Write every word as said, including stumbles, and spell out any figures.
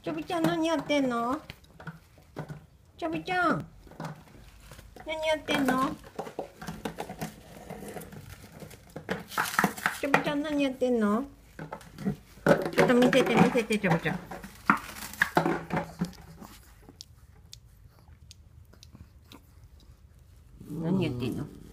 ちょびちゃん何やってんの？ちょびちゃん何やってんの？ちょびちゃん何やってんの？ちょっと見せて見せて、ちょびちゃん。何やってんの？